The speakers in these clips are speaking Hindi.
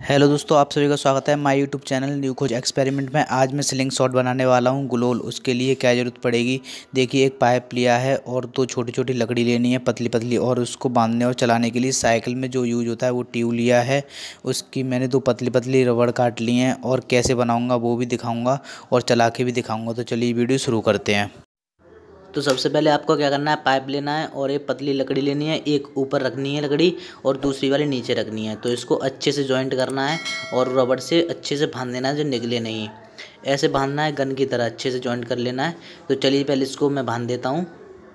हेलो दोस्तों, आप सभी का स्वागत है my YouTube channel new Khoj experiment में। आज मैं स्लिंग शॉट बनाने वाला हूं गुलोल। उसके लिए क्या ज़रूरत पड़ेगी, देखिए एक पाइप लिया है और दो छोटी छोटी लकड़ी लेनी है पतली पतली, और उसको बांधने और चलाने के लिए साइकिल में जो यूज होता है वो ट्यूब लिया है। उसकी मैंने दो पतली पतली रबड़ काट ली हैं और कैसे बनाऊँगा वो भी दिखाऊँगा और चला के भी दिखाऊँगा। तो चलिए वीडियो शुरू करते हैं। तो सबसे पहले आपको क्या करना है, पाइप लेना है और एक पतली लकड़ी लेनी है। एक ऊपर रखनी है लकड़ी और दूसरी वाली नीचे रखनी है। तो इसको अच्छे से जॉइंट करना है और रबड़ से अच्छे से बांध देना है, जो निकले नहीं। ऐसे बांधना है गन की तरह, अच्छे से जॉइंट कर लेना है। तो चलिए पहले इसको मैं बांध देता हूँ।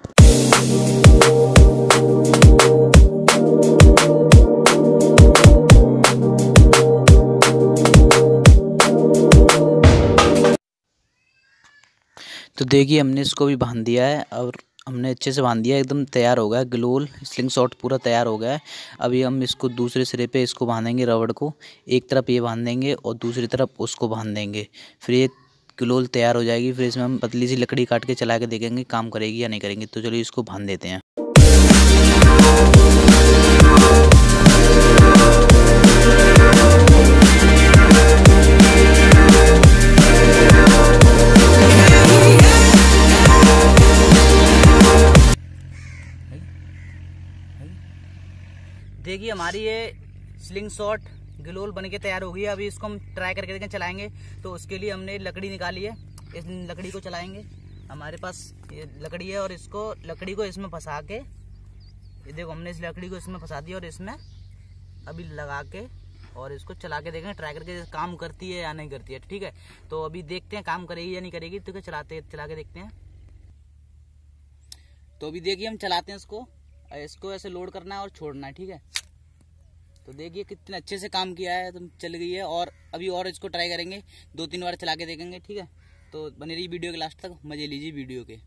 तो देखिए हमने इसको भी बांध दिया है और हमने अच्छे से बांध दिया, एकदम तैयार हो गया ग्लोल स्लिंग शॉट, पूरा तैयार हो गया है। अभी हम इसको दूसरे सिरे पे इसको बांधेंगे, रबड़ को एक तरफ ये बांध देंगे और दूसरी तरफ उसको बांध देंगे। फिर ये ग्लोल तैयार हो जाएगी। फिर इसमें हम पतली सी लकड़ी काट के चला के देखेंगे काम करेगी या नहीं करेंगी। तो चलिए इसको बांध देते हैं। देखिए हमारी ये स्लिंग शॉट ग्लोल बन के तैयार हो गई है। अभी इसको हम ट्राई करके देखें, चलाएंगे। तो उसके लिए हमने लकड़ी निकाली है, इस लकड़ी को चलाएंगे। हमारे पास ये लकड़ी है और इसको लकड़ी को इसमें फंसा के, ये देखो हमने इस लकड़ी को इसमें फंसा दिया और इसमें अभी लगा के और इसको चला के देखेंगे, ट्राई करके काम करती है या नहीं करती है। ठीक है, तो अभी देखते हैं काम करेगी या नहीं करेगी। तो चला के देखते हैं। तो अभी देखिए हम चलाते हैं इसको ऐसे लोड करना है और छोड़ना है। ठीक है, तो देखिए कितने अच्छे से काम किया है, तो चल गई है। और अभी और इसको ट्राई करेंगे, 2-3 बार चला के देखेंगे। ठीक है, तो बने रही वीडियो के लास्ट तक, मजे लीजिए वीडियो के।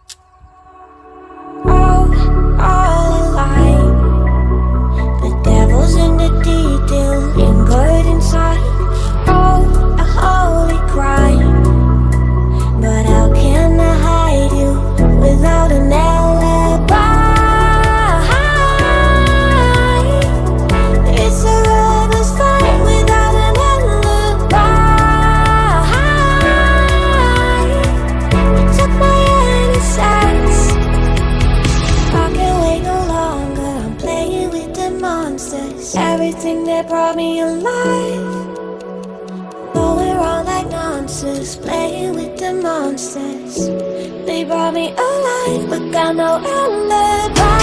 Everything that brought me alive, going around like nonsense, playing with the monsters. They brought me alive, but got no alibi.